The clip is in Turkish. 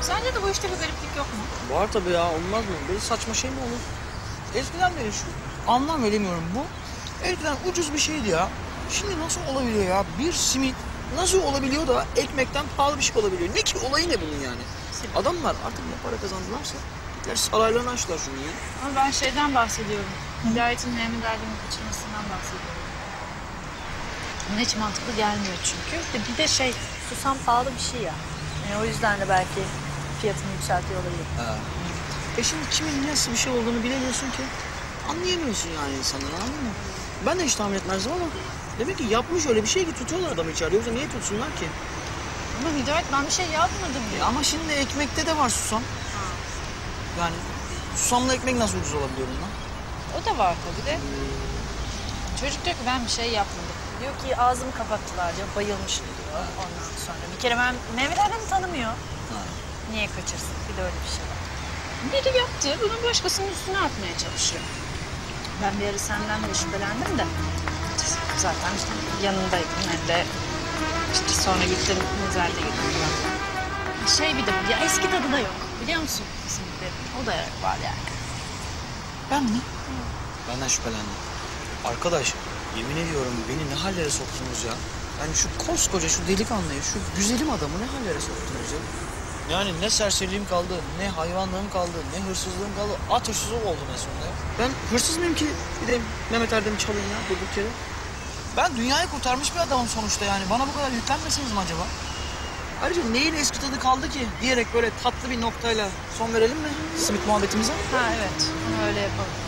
Sence de bu işte bir gariplik yok mu? Var tabii ya, olmaz mı? Böyle saçma şey mi olur? Eskiden beri şu anlam veremiyorum bu. Eskiden ucuz bir şeydi ya. Şimdi nasıl olabiliyor ya? Bir simit nasıl olabiliyor da ekmekten pahalı bir şey olabiliyor? Ne ki olayı ne bunun yani? Adamlar artık ne para kazandılarsa gittiler saraylarını açtılar şunu ya. Ama ben şeyden bahsediyorum. Hidayet'in Mehmet Erdem'i kaçırmasından bahsediyorum. Bana hiç mantıklı gelmiyor çünkü. Bir de susam pahalı bir şey ya. Yani o yüzden de belki fiyatını yükseltiyor olabilir. Ha. Şimdi kimin nasıl bir şey olduğunu bilemiyorsun ki. Anlayamıyorsun yani insanları, anladın mı? Ben de hiç tahmin etmezdim ama demek ki yapmış öyle bir şey ki tutuyorlar adamı içeride. Yoksa niye tutsunlar ki? Ama Hidayet ben bir şey yapmadım ya. Ama şimdi ekmekte de var susam. Yani susamla ekmek nasıl ucuz olabiliyor bundan? O da var tabii de. Çocuk diyor ki ben bir şey yapmadım. Diyor ki ağzımı kapattılar diyor, bayılmışım diyor ondan sonra. Bir kere ben Mehmet Erdem'i tanımıyor. Ha. Niye kaçırsın? Bir de öyle bir şey var. Biri yaptı, bunu başkasının üstüne atmaya çalışıyor. Ben bir ara senden de şüphelendim de. Zaten yanındaydım hem de sonra gittim mezarda gittim. Bir de ya eski tadı da yok biliyor musun? Kesinlikle. O da var yani. Ben mi? Benden şüphelendim. Arkadaş, yemin ediyorum beni ne hallere soktunuz ya. Yani şu koskoca, şu delikanlıyı, şu güzelim adamı ne hallere soktunuz ya. Yani ne serseriliğim kaldı, ne hayvanlığım kaldı, ne hırsızlığım kaldı. At hırsızı oldum en sonunda ya. Ben hırsız mıyım ki gideyim Mehmet Erdem'i çalayım ya durduk yere? Ben dünyayı kurtarmış bir adamım sonuçta yani. Bana bu kadar yüklenmesiniz mi acaba? Ayrıca neyin eski tadı kaldı ki diyerek böyle tatlı bir noktayla son verelim mi simit muhabbetimize? Ha evet, onu öyle yapalım.